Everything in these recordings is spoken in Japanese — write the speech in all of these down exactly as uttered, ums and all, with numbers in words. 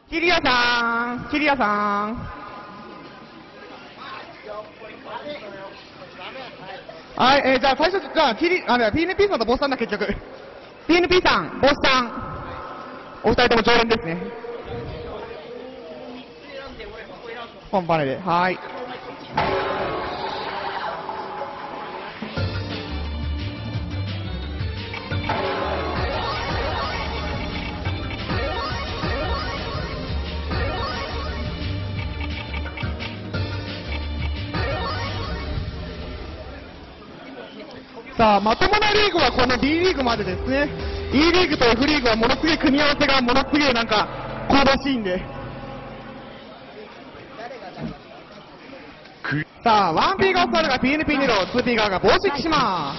キリヤさん、キリヤさん。はい、えー、じゃあ最初、じゃあ、キリ、あれ、ピーエヌピー さんとボスさんだ、結局。ピーエヌピー さん、ボスさん。お二人とも常連ですね。本パネで、はい。さあ、まともなリーグはこの B リーグまでですね。E リーグと F リーグはものすげえ組み合わせがものすげえなんか香ばしいんで。さあ、ワンピーが押されが ピーエヌピー ネロ、ツーピー側が防止します。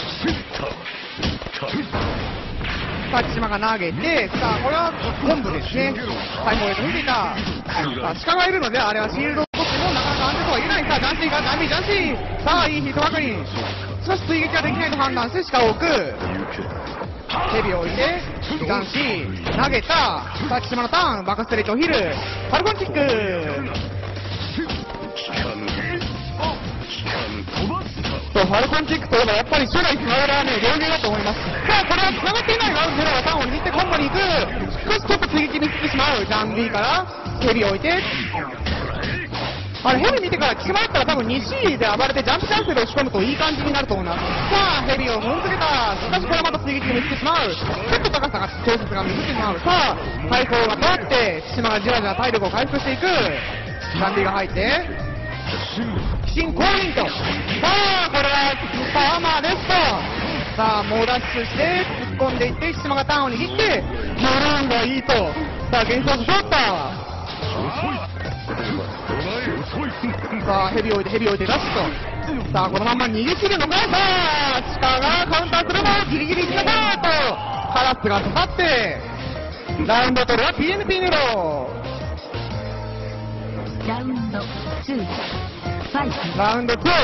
さあ、千島が投げて、さあ、これは本部ですね。最後へと見ていた。さあ、鹿がいるので、あれはシールドを取ってもなかなか安定とは言えない。さあ、ジャンシーが、ジャンピー、ジャンシー。さあ、いいヒット確認。しかし追撃ができないと判断して鹿を置く。ヘビを置いて、ジャンシー、投げた。さあ、千島のターン、バカステレチョヒル。ファルコンキック。そう、ファルコンキックといえばやっぱり初代スマイラーね、両流だと思います。さあ、これは繋がっていないが、ゼロがターンを握ってコンボに行く。少しちょっと追撃見つけてしまう。ジャン B からヘビを置いて、あれヘビ見てから決まったら多分 にシー で暴れてジャンプキャンセルを仕込むといい感じになると思います。さあ、ヘビを踏んづけた。しかしこれはまた追撃見つけてしまう。ちょっと高さが調節が見せてしまう。さあ、体操が通って千島がじわじわ体力を回復していく。ジャン B が入って新コインと。さあ、これはパーマーですと。さあ、猛ダッシュして突っ込んでいって千島がターンを握ってマランがいいと。さあ、幻想ショッター。さあ、ヘビを置いてヘビを置いてラッシュと。さあ、このまま逃げ切るのか。さあ、鹿がカウンターするもギリギリ決めたと。カラスが刺さってラウンド取るは ピーエヌピー ネロ。 ラウンドツー、ファイト。 ラウンドツー。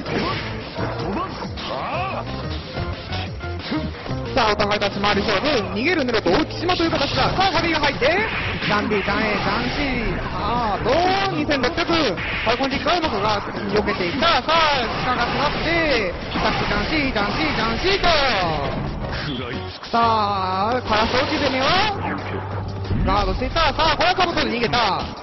さあ、お互い立ち回り勝負。逃げるネロと追う木島という形だ。さあ、ヘビが入ってジャン B、ジャン A、ジャン C。さあ、どうにせんろっぴゃく。ファルコンキックはうまくが避けていった。さあ、鹿が詰まってさっきジャン C、ジャン C、ジャン C と。さあ、カラス落ち攻めはガードしていった。さあ、これはカブトで逃げた。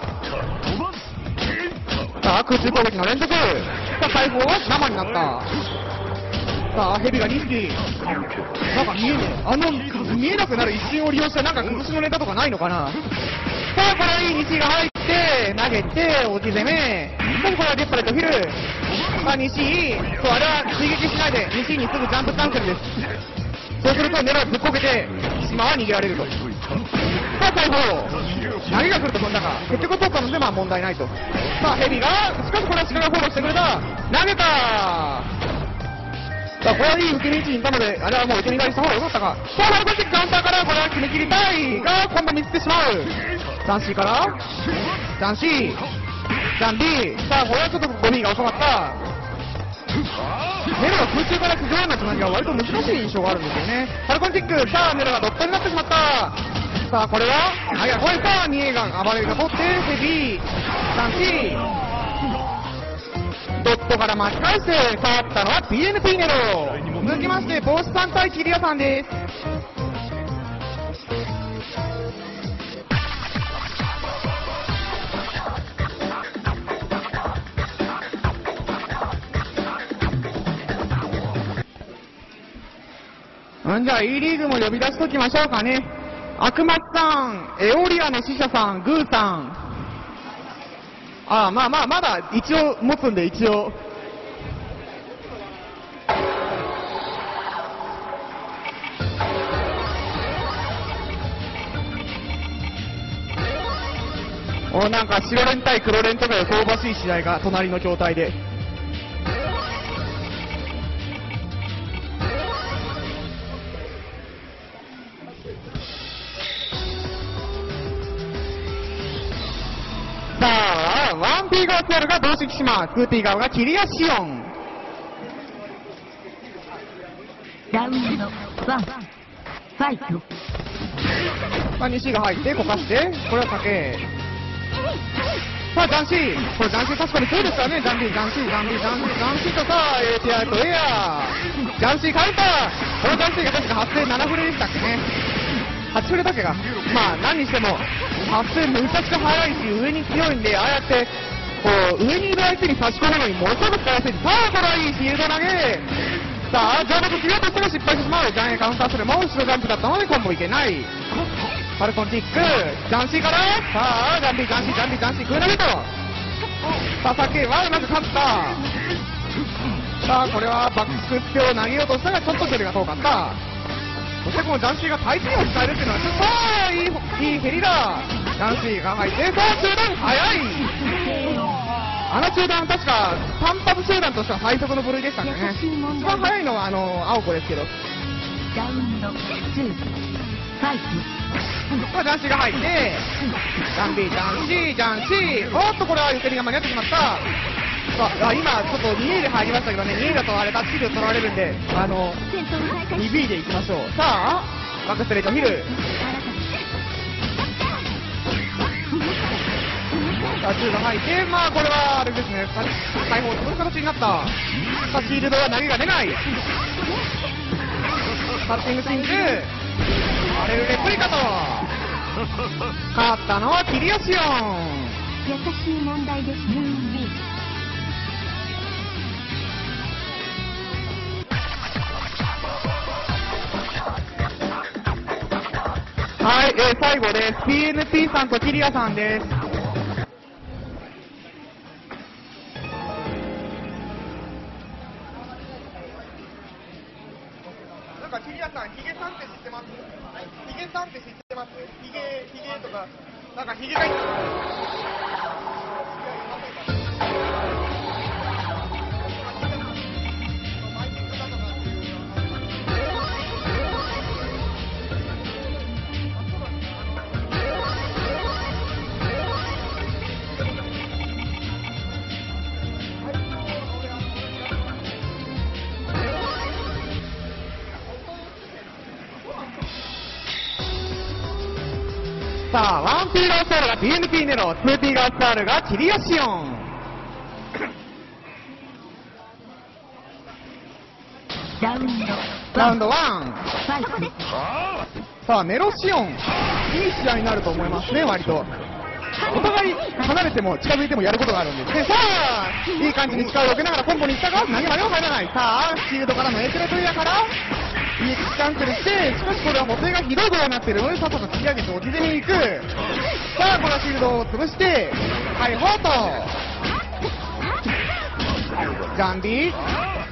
さあ、空中攻撃の連続。さあ、大砲は生になった。さあ、ヘビがに匹。なんか見えねえ。あの、見えなくなる一瞬を利用したなんか崩しのネタとかないのかな。さあ、これはいい西が入って、投げて、落ち攻め。さあ、これはデッパレットヒル。さあ、西、そう、あれは追撃しないで、西にすぐジャンプキャンセルです。そうすると、ネロをぶっこけて、島は逃げられると。さあ、大砲。何が来ると飛んだか。結局取ったので、まあ問題ないと。さあ、ヘビが、しかしこれは鹿がフォローしてくれた。投げた。さあ、これはいい受け身位置にいたので、あれはもう受け身側にした方が良かったか。さあ、ファルコンキックカウンターからこれは決め切りたいが、今度見つけてしまう。ジャン C から、ジャン C、ジャン B。さあ、これはちょっとゴミが遅かった。ネロが空中から崩れるようなつなぎが割と難しい印象があるんですよね。ファルコンキック、さあ、ネロがドットになってしまった。さあ、これは、あ、いや、これさあ、にエーが暴れが取って、ヘビー、ジャン C。ドットから巻き返して勝ったのは ピーエヌピー ネロ。続きまして帽子さん対キリヤさんです。んじゃあ E リーグも呼び出しときましょうかね。悪魔さん、エオリアの使者さん、グーさん。ああ、まあまあ、まだ一応持つんで、一応。お、なんか白連対黒連とかで香ばしい試合が隣の筐体で。さあ、ワンピー側ツールが同士します。ツーピー側がキリアシオン。 ラウンドワン、ファイト。 さあ、西が入って、こかして、これはかけ。さあ、ジャンシー。これジャンシー確かに強いですからね。ジャンビー、ジャンシー、ジャンビー、ジャンシー、ジャンシーとさあ、エーティーアー とエアー。ジャンシーカウンター。このジャンシーが確かはっせんななフレでしたっけね。はちフレだけが。まあ、何にしても、はっせんめちゃくちゃ速いし、上に強いんで、ああやって、こう、上にいる相手に差し込むのにものすごく使いやすい。さあ、これはいいフィールド投げ。さあ、上陸しようとしても失敗してしまう。ジャンエカウンターするも、後ろジャンプだったのでコンボいけない。ファルコンティック、ジャンシーから、さあ、ジャンビー、ジャンシー、ジャンビー、ジャンシー、クーナビと。さあ、サケはうまく勝った。さあ、これはバックスピを投げようとしたが、ちょっと距離が遠かった。そしてこのジャンシーが対戦を使えるっていうのは、さあ、いい、いい蹴りだ。ジャンシーが入って、さあ、中段、速い。あの中段、確か、単発中段としては最速の部類でしたね。一番速いのは、あの、青子ですけど。 ラウンドツー、ファイト。 まあ、ジャンシーが入って、ジャンビー、ジャンシー、ジャンシー、おっと、これはゆとりが間に合ってしまった。さあ、今、ちょっとにエーで入りましたけどね、にエーだとあれ、タッチヒル取られるんで、あの、にビー でいきましょう。さあ、バックストレートヒル。さあ、中が入って、まあ、これは、あれですね、解放する形になった。さあ、シールドは投げが出ない。カッティングスイング。アレルレプリカと。勝ったのはキリアシオン。 優しい問題です。ムーンビー。 はい、えー、最後です。ピーエヌピー さんとキリアさんです。なんかキリアさん、ヒゲさんって知ってます？ヒゲさんって知ってます？ヒゲ、ヒゲとか、なんかヒゲがいい。さあ、ワンピーガースタールが ピーエヌピー ネロ、ツーピーガースタールがキリアシオン。 ラウンドラウンドワン。 ファイトです。 さあ、ネロシオン。いい試合になると思いますね、割と。お互い離れても近づいてもやることがあるんですね。さあ、いい感じに力を受けながらコンボに行ったが、何までも入らない。さあ、シールドからのエクレプレイヤーから、イエスキャンセルして、しかしこれは補正がひどいことになっているので、さっさと突き上げて落ちてに行く。さあ、このシールドを潰して、解放と。ジャンビー。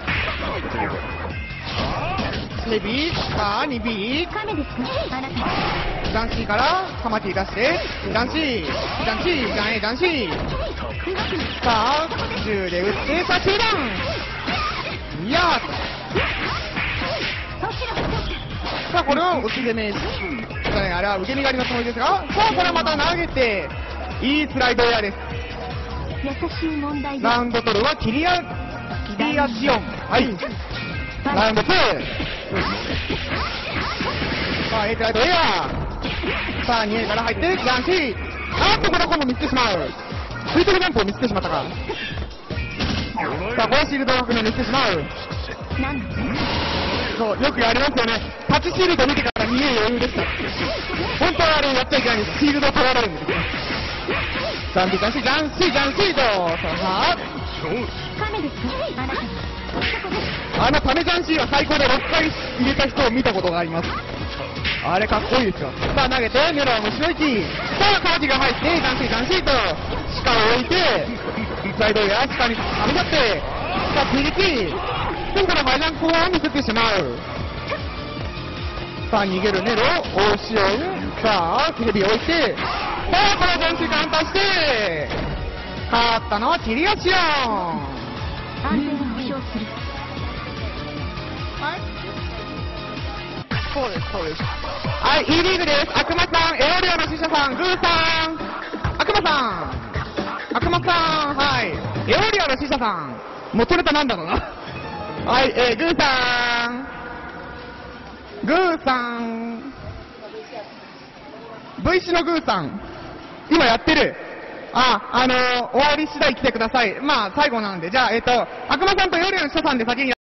ヘビー。さあ、にビー。 カメですか？あなた。 ジャンシーからカマティ出して、ジャンシー、ジャンシー、ジャンエ、ジャンシー。さあ、銃で撃って、さあ、中段。いやさあ、これは落ち攻め、あれは受け身狩りのつもりですが、さあ、これはまた投げて、いいスライドエアです。 優しい問題です。 ラウンド取るはキリア、キリアシオン。はい。ラウンドツー。さあ、エイトライトエア。さあ、にエーから入って、ジャンシー。あっと、これは今度見つけてしまう。垂直ジャンプを見つけてしまったか。さあ、これはシールドを見つけてしまう。そう、よくやりますよね。タッチシールド見てからにエー余裕でした。本当はあれやっちゃいけないんです。シールドを取られるんですよ。ジャンシー、ジャンシー、ジャンシー、ジャンシーと。さあ、 カメですか？あなた。 あのタメジャンシーは最高でろっかい入れた人を見たことがあります。あれかっこいいですよ。さあ投げて、ネロは後ろ行き。さあカージが入って、ジャンシー、ジャンシーと、鹿を置いて、サイドや鹿にはみ出って、さあピリピリ。でもこれマイジャン後半に降ってしまう。さあ逃げるネロ、大潮。さあテレビ置いて、さあこのジャンシーカウンターして、勝ったのはキリアシオン。 安全を保証する。 はい。そうです、そうです。はい、E リーグです。悪魔さん、エオリアの使者さん、グーさん。悪魔さん。悪魔さん、はい。エオリアの使者さん。元ネタなんだろうな。はい、えー、グーさん。グーさん。 V シのグーさん、今やってる。あ、あのー、終わり次第来てください。まあ、最後なんで。じゃあ、えっと、悪魔さんと夜の人さんで先に